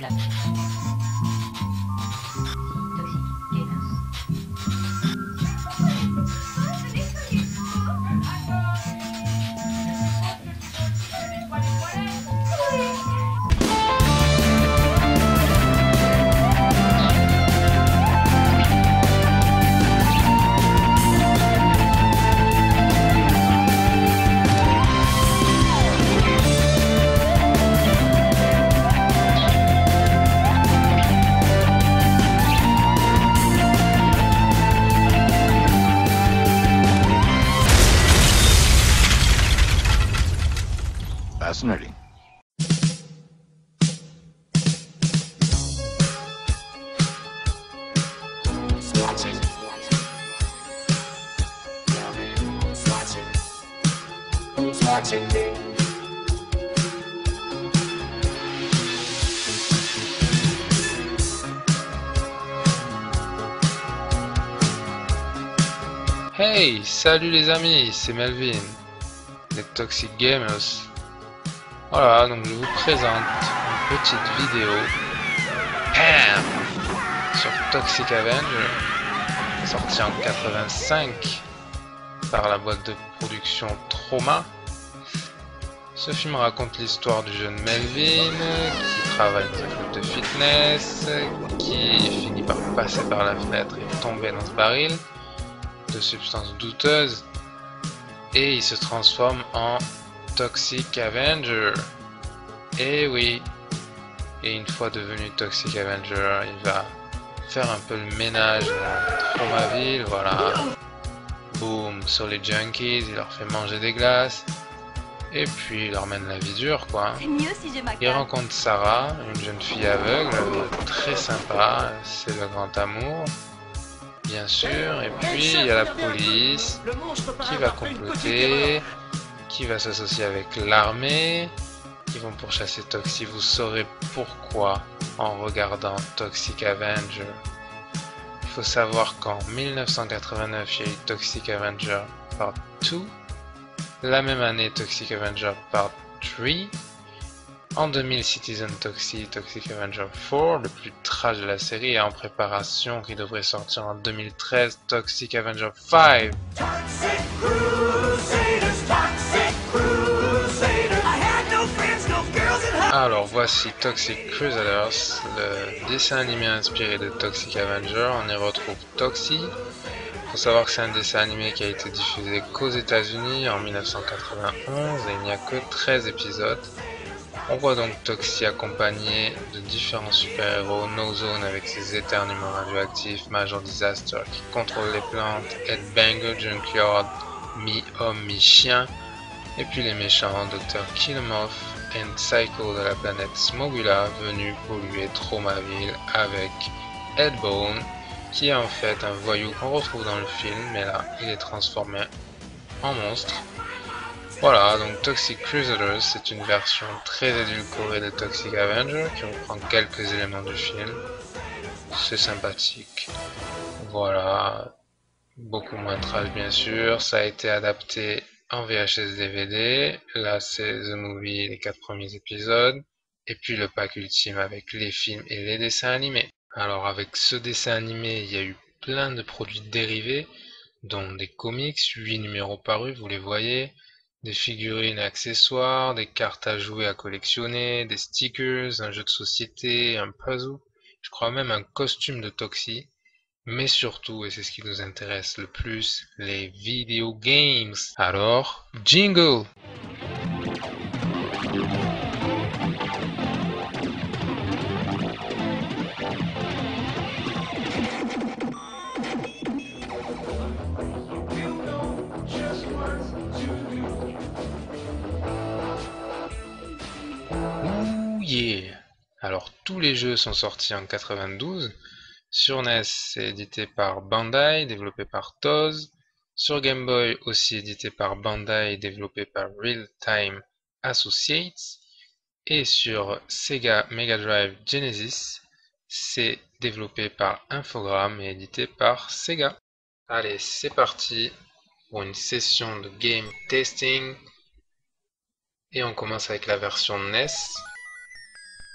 Toxic Gamers. Fascinating. Hey, salut les amis, c'est Melvin, les Toxic Gamers. Voilà, donc je vous présente une petite vidéo bam, sur Toxic Avenger, sorti en 85 par la boîte de production Trauma. Ce film raconte l'histoire du jeune Melvin qui travaille dans un club de fitness, qui finit par passer par la fenêtre et tomber dans ce baril de substances douteuses, et il se transforme en Toxic Avenger. Et oui, et une fois devenu Toxic Avenger, il va faire un peu le ménage dans Tromaville, voilà. Boom, sur les junkies, il leur fait manger des glaces, et puis il leur mène la vie dure, quoi. C'est mieux si j'ai ma Il carte. rencontre Sarah, une jeune fille aveugle, très sympa, c'est le grand amour, bien sûr. Et puis il y a la police qui va comploter, qui va s'associer avec l'armée, qui vont pourchasser Toxie. Vous saurez pourquoi en regardant Toxic Avenger. Il faut savoir qu'en 1989, il y a eu Toxic Avenger Part 2. La même année, Toxic Avenger Part 3. En 2000, Citizen Toxic, Toxic Avenger 4, le plus trash de la série, est en préparation, qui devrait sortir en 2013, Toxic Avenger 5. Alors voici Toxic Crusaders, le dessin animé inspiré de Toxic Avenger. On y retrouve Toxie. Faut savoir que c'est un dessin animé qui a été diffusé qu'aux États-Unis en 1991 et il n'y a que 13 épisodes. On voit donc Toxie accompagné de différents super-héros, No Zone avec ses éternuements radioactifs, Major Disaster qui contrôle les plantes, Headbanger, Junkyard, mi-homme, mi-chien, et puis les méchants, Dr. Killumoff et Psycho de la planète Smogula, venu polluer Tromaville avec Headbone, qui est en fait un voyou qu'on retrouve dans le film, mais là il est transformé en monstre. Voilà, donc Toxic Crusaders, c'est une version très édulcorée de Toxic Avenger qui reprend quelques éléments du film. C'est sympathique. Voilà, beaucoup moins trash bien sûr. Ça a été adapté en VHS DVD. Là, c'est The Movie, les 4 premiers épisodes. Et puis le pack ultime avec les films et les dessins animés. Alors, avec ce dessin animé, il y a eu plein de produits dérivés, dont des comics, 8 numéros parus, vous les voyez. Des figurines et accessoires, des cartes à jouer à collectionner, des stickers, un jeu de société, un puzzle, je crois même un costume de Toxie, mais surtout, et c'est ce qui nous intéresse le plus, les video games. Alors, jingle! Yeah. Alors tous les jeux sont sortis en 92. Sur NES, c'est édité par Bandai, développé par TOZ. Sur Game Boy, aussi édité par Bandai, développé par Real Time Associates. Et sur Sega Mega Drive Genesis, c'est développé par Infogrames et édité par Sega. Allez, c'est parti pour une session de game testing. Et on commence avec la version NES.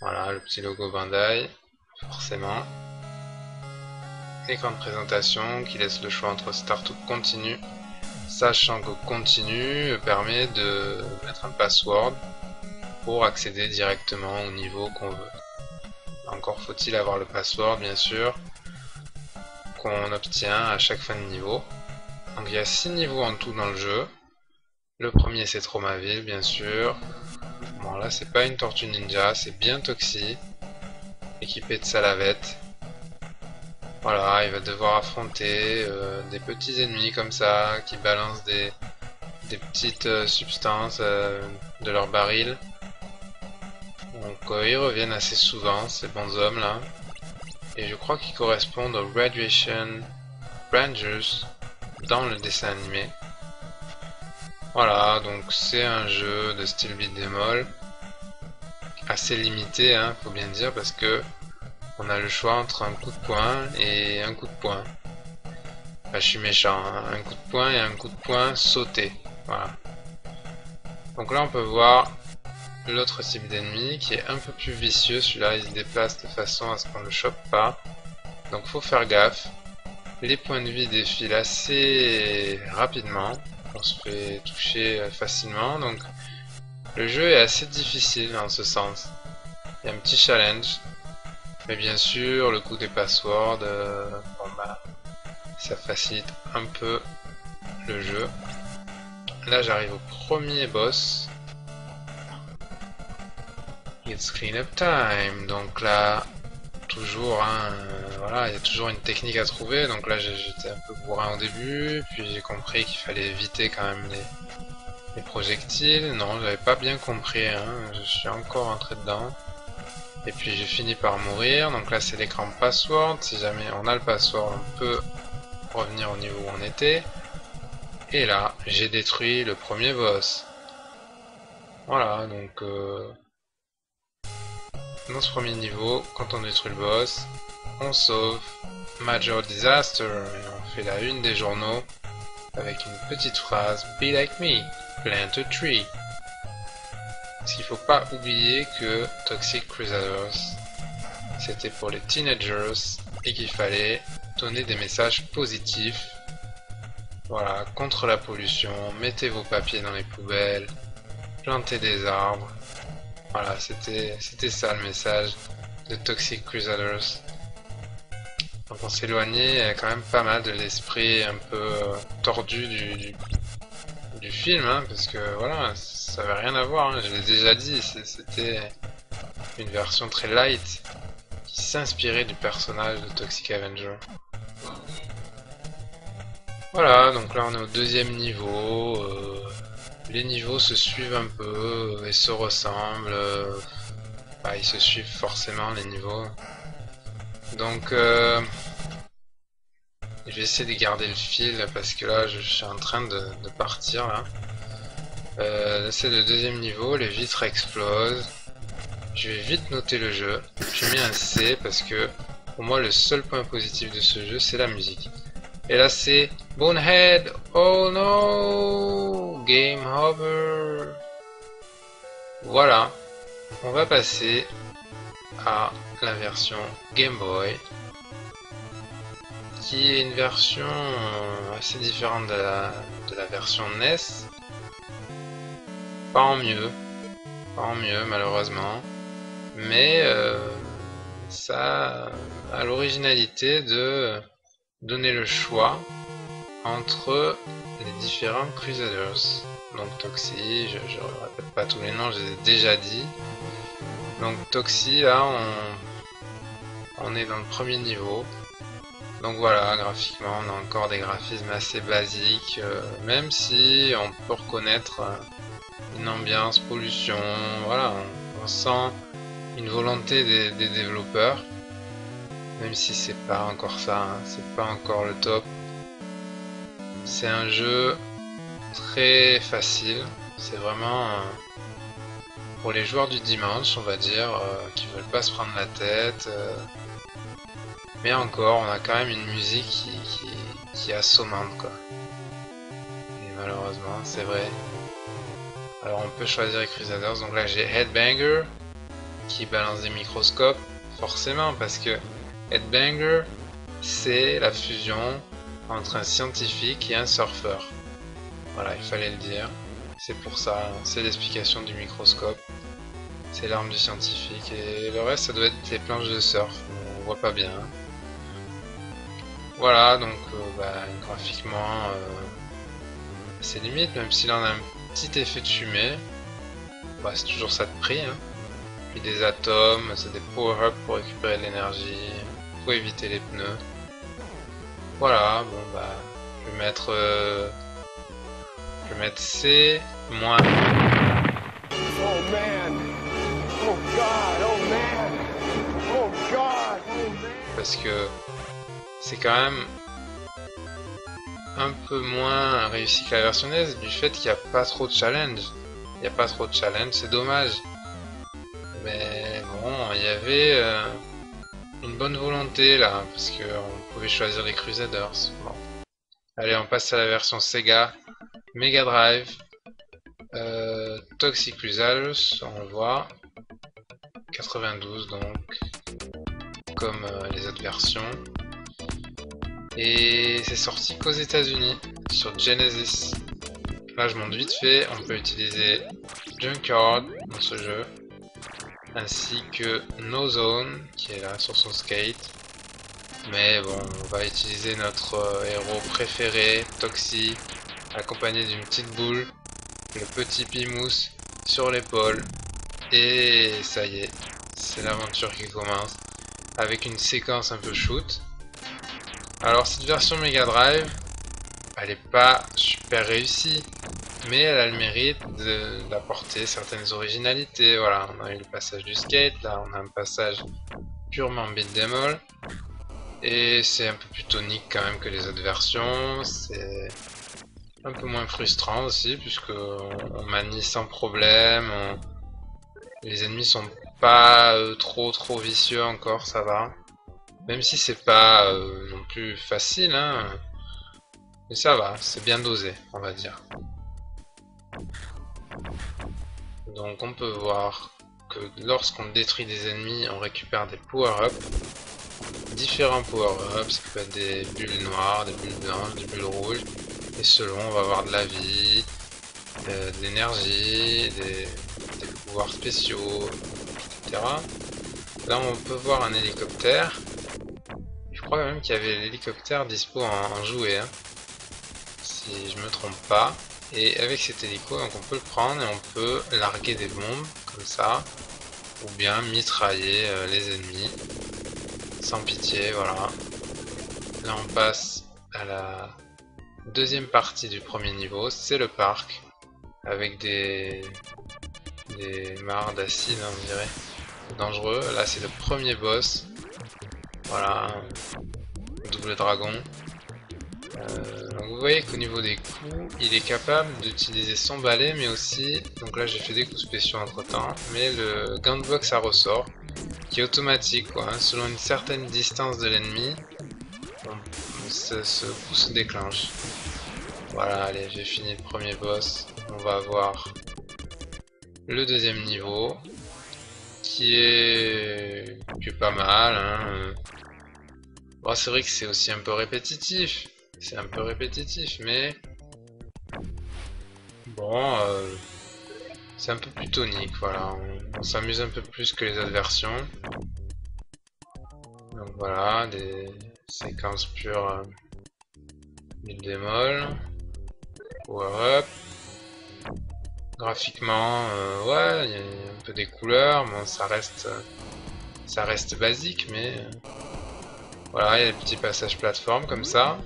Voilà, le petit logo Bandai, forcément. Écran de présentation qui laisse le choix entre Start ou Continue, sachant que Continue permet de mettre un password pour accéder directement au niveau qu'on veut. Encore faut-il avoir le password, bien sûr, qu'on obtient à chaque fin de niveau. Donc il y a 6 niveaux en tout dans le jeu. Le premier c'est Tromaville, bien sûr. Bon là c'est pas une tortue ninja, c'est bien Toxie, équipé de Salavette. Voilà, il va devoir affronter des petits ennemis comme ça, qui balancent des petites substances de leur baril. Donc ils reviennent assez souvent, ces bons hommes là. Et je crois qu'ils correspondent aux Radiation Rangers dans le dessin animé. Voilà, donc c'est un jeu de style beat'em all, assez limité, hein, faut bien dire, parce que on a le choix entre un coup de poing et un coup de poing. Enfin, je suis méchant, hein, un coup de poing et un coup de poing sauté. Voilà. Donc là on peut voir l'autre type d'ennemi qui est un peu plus vicieux. Celui-là il se déplace de façon à ce qu'on ne le chope pas. Donc faut faire gaffe. Les points de vie défilent assez rapidement. On se fait toucher facilement. Donc le jeu est assez difficile en ce sens. Il y a un petit challenge. Mais bien sûr, le coup des passwords, bon bah, ça facilite un peu le jeu. Là j'arrive au premier boss. It's clean-up time. Donc là, toujours, hein, voilà, il y a toujours une technique à trouver. Donc là j'étais un peu bourrin au début, puis j'ai compris qu'il fallait éviter quand même les projectiles. Non, j'avais pas bien compris, hein, je suis encore entré dedans. Et puis j'ai fini par mourir. Donc là c'est l'écran password. Si jamais on a le password, on peut revenir au niveau où on était. Et là j'ai détruit le premier boss. Voilà, donc dans ce premier niveau, quand on détruit le boss, on sauve Major Disaster et on fait la une des journaux avec une petite phrase Be like me, plant a tree. Parce qu'il faut pas oublier que Toxic Crusaders c'était pour les teenagers et qu'il fallait donner des messages positifs. Voilà, contre la pollution, mettez vos papiers dans les poubelles, plantez des arbres. Voilà, c'était ça le message de Toxic Crusaders. Donc on s'éloignait quand même pas mal de l'esprit un peu tordu du film, hein, parce que voilà, ça avait rien à voir, hein, je l'ai déjà dit, c'était une version très light qui s'inspirait du personnage de Toxic Avenger. Voilà, donc là on est au deuxième niveau, les niveaux se suivent un peu et se ressemblent, bah, ils se suivent forcément les niveaux. Donc je vais essayer de garder le fil parce que là je suis en train de partir là. C'est le deuxième niveau, les vitres explosent. Je vais vite noter le jeu. J'ai mis un C parce que pour moi le seul point positif de ce jeu c'est la musique. Et là c'est Bonehead, oh no, game over. Voilà, on va passer à la version Game Boy, qui est une version assez différente de la version NES. Pas en mieux malheureusement, mais ça a l'originalité de donner le choix entre les différents Crusaders. Donc Toxie, je répète pas tous les noms, je les ai déjà dit. Donc Toxie, là on est dans le premier niveau. Donc voilà, graphiquement on a encore des graphismes assez basiques, même si on peut reconnaître une ambiance, pollution, voilà, on sent une volonté des développeurs, même si c'est pas encore ça, hein, c'est pas encore le top. C'est un jeu très facile, c'est vraiment pour les joueurs du dimanche, on va dire, qui veulent pas se prendre la tête. Mais encore, on a quand même une musique qui est assommante, quoi. Et malheureusement, c'est vrai. Alors on peut choisir les Crusaders, donc là j'ai Headbanger, qui balance des microscopes, forcément, parce que Headbanger, c'est la fusion entre un scientifique et un surfeur. Voilà, il fallait le dire. C'est pour ça, c'est l'explication du microscope. C'est l'arme du scientifique, et le reste, ça doit être des planches de surf. On voit pas bien. Voilà, donc graphiquement, c'est limite, même si là on a un petit effet de fumée. Bah, c'est toujours ça de prix. Hein. Puis des atomes, c'est des power-ups pour récupérer de l'énergie, pour éviter les pneus. Voilà, bon bah, je vais mettre C-. Oh man! Oh god! Oh man! Oh god! Oh man! Parce que c'est quand même un peu moins réussi que la version NES du fait qu'il n'y a pas trop de challenge. Il n'y a pas trop de challenge, c'est dommage. Mais bon, il y avait une bonne volonté là, parce qu'on pouvait choisir les Crusaders. Bon. Allez, on passe à la version Sega Mega Drive. Toxic Results, on voit. 92 donc, comme les autres versions. Et c'est sorti qu'aux États-Unis sur Genesis. Là, je montre vite fait. On peut utiliser Junkyard dans ce jeu, ainsi que No Zone qui est là sur son skate. Mais bon, on va utiliser notre héros préféré, Toxie, accompagné d'une petite boule, le petit Pimous sur l'épaule. Et ça y est, c'est l'aventure qui commence avec une séquence un peu shoot. Alors cette version Mega Drive, elle est pas super réussie, mais elle a le mérite d'apporter certaines originalités. Voilà, on a eu le passage du skate, là on a un passage purement beat'em all, et c'est un peu plus tonique quand même que les autres versions. C'est un peu moins frustrant aussi, puisque on manie sans problème, les ennemis sont pas trop vicieux encore, ça va. Même si c'est pas non plus facile, hein, mais ça va, c'est bien dosé, on va dire. Donc on peut voir que lorsqu'on détruit des ennemis, on récupère des power-ups. Différents power-ups, ça peut être des bulles noires, des bulles blanches, des bulles rouges. Et selon, on va avoir de la vie, de l'énergie, des pouvoirs spéciaux, etc. Là on peut voir un hélicoptère. Je crois même qu'il y avait l'hélicoptère dispo en jouet, hein, si je me trompe pas. Et avec cet hélico, donc on peut le prendre et on peut larguer des bombes comme ça, ou bien mitrailler les ennemis sans pitié. Voilà. Là on passe à la deuxième partie du premier niveau, c'est le parc avec des mares d'acide, on dirait, dangereux. Là c'est le premier boss. Voilà, double dragon. Donc vous voyez qu'au niveau des coups, il est capable d'utiliser son balai, mais aussi, donc là j'ai fait des coups spéciaux entre temps, mais le gant de boxe à ressort, qui est automatique quoi, hein. Selon une certaine distance de l'ennemi, ce coup se déclenche. Voilà, allez, j'ai fini le premier boss. On va avoir le deuxième niveau, qui est pas mal, hein. Bon, c'est vrai que c'est aussi un peu répétitif. C'est un peu répétitif, mais bon, c'est un peu plus tonique, voilà. On s'amuse un peu plus que les autres versions. Donc voilà, des séquences pures beat'em all, power up. Graphiquement, ouais, il y a un peu des couleurs, bon, ça reste basique, mais voilà, il y a des petits passages plateforme comme ça.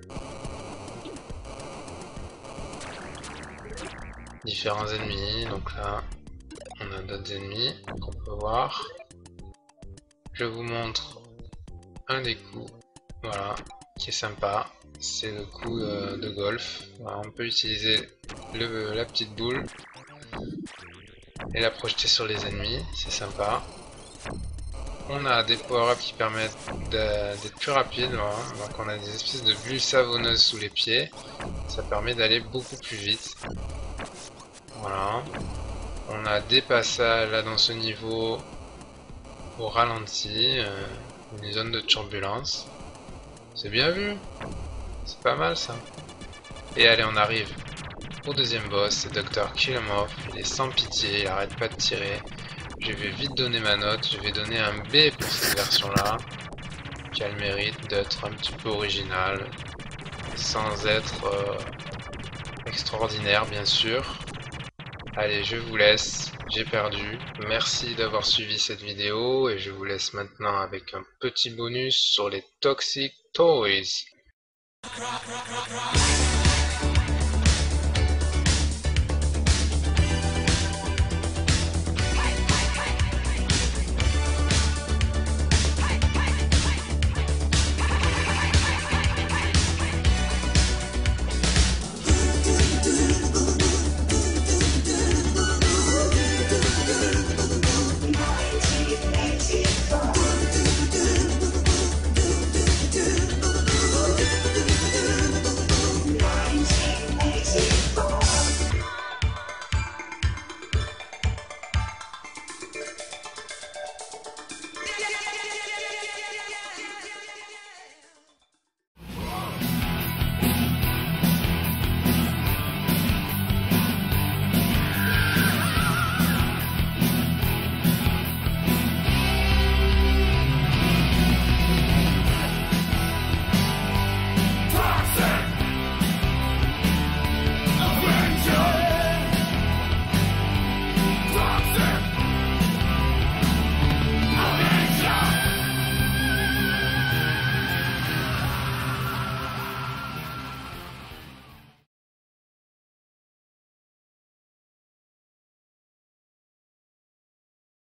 Différents ennemis, donc là on a d'autres ennemis qu'on peut voir. Je vous montre un des coups, voilà, qui est sympa, c'est le coup de golf. Voilà, on peut utiliser la petite boule et la projeter sur les ennemis, c'est sympa. On a des power-ups qui permettent d'être plus rapide, voilà. Donc on a des espèces de bulles savonneuses sous les pieds, ça permet d'aller beaucoup plus vite. Voilà. On a des passages là dans ce niveau au ralenti, une zone de turbulence. C'est bien vu, c'est pas mal ça. Et allez, on arrive au deuxième boss, c'est Dr. Killamov. Il est sans pitié, il arrête pas de tirer. Je vais vite donner ma note, je vais donner un B pour cette version là, qui a le mérite d'être un petit peu originale, sans être extraordinaire bien sûr. Allez, je vous laisse, j'ai perdu. Merci d'avoir suivi cette vidéo et je vous laisse maintenant avec un petit bonus sur les Toxic Toys.